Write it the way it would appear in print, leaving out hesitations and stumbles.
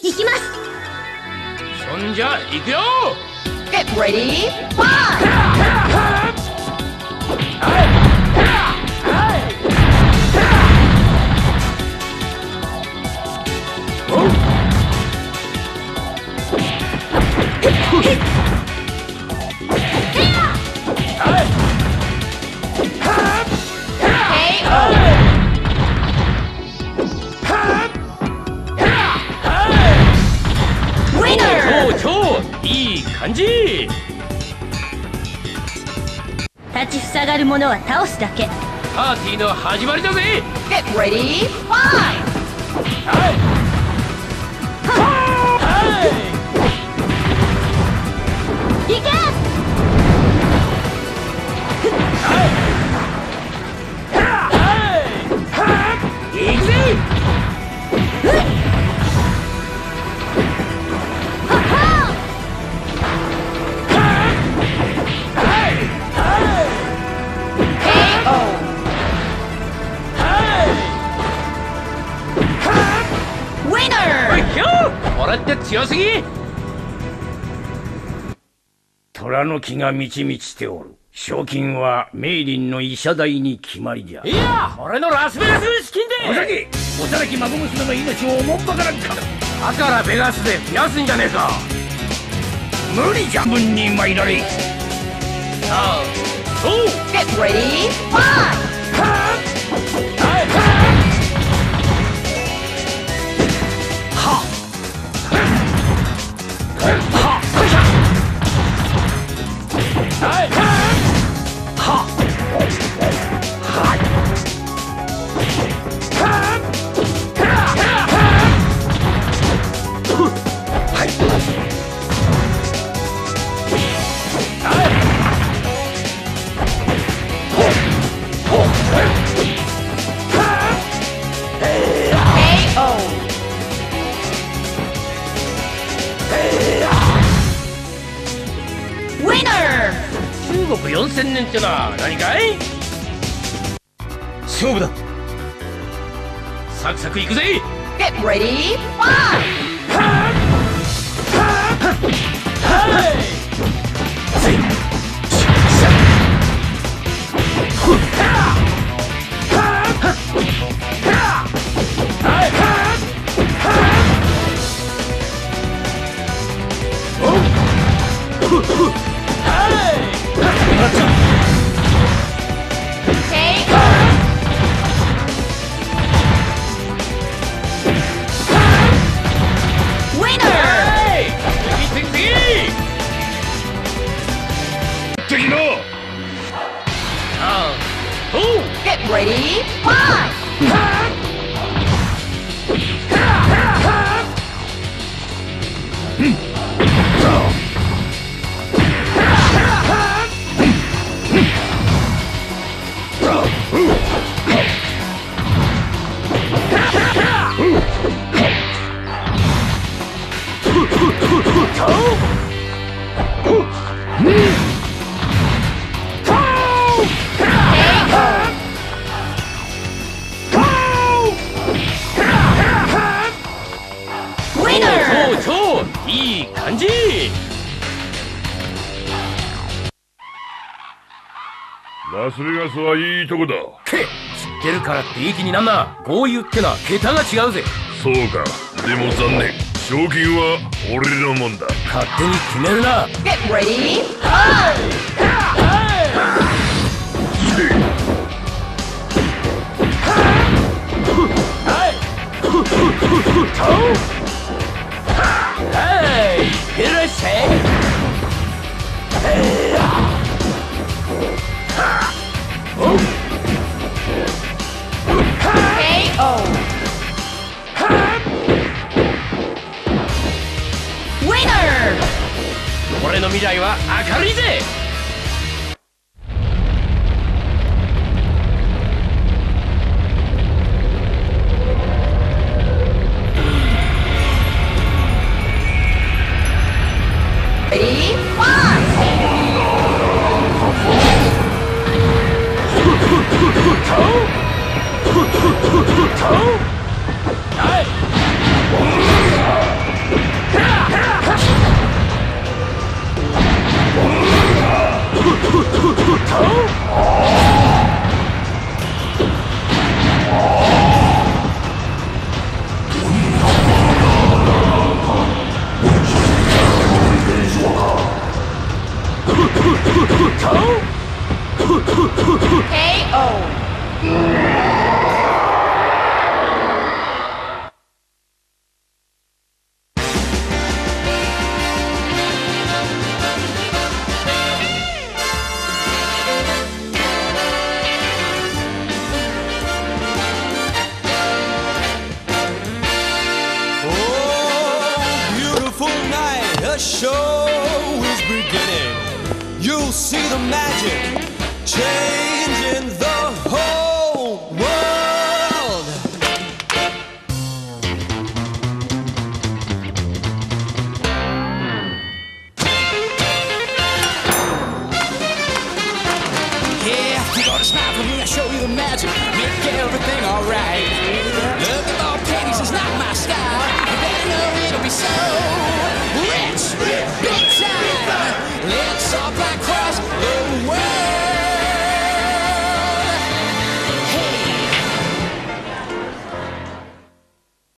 行きます。 そんじゃ行くよ。 Get ready, fly! Winner! いい感じ。 立ちふさがる者は倒すだけ。 パーティーの始まりだぜ。 Get ready, fly! 行け！ 行くぜ。俺って強すぎ。 虎の気が満ち満ちておる。賞金はメイリンの医者代に決まりじゃ。 いや、俺のラスベガスの資金で。 お酒、おさらき孫娘の命をおもんばからんか。 だからベガスで増やすんじゃねえか。 無理じゃ。分に参られ。 さあ、そう。 Get ready, fly! 中国4000年ってのは何かい？ 勝負だ。 サクサクいくぜ。 Get ready, fly! Get ready, fly! いい感じ。 ラスベガスはいいとこだ。 知ってるからっていい気になんな。豪遊ってのは桁が違うぜ。 そうか。でも残念。賞金は俺のもんだ。 勝手に決めるな。 Get ready, fly! いらっしゃい。俺の未来は明るいぜ。 The show is beginning. You'll see the magic changing the whole world. Yeah, you gotta smile for me, I show you the magic, make everything alright.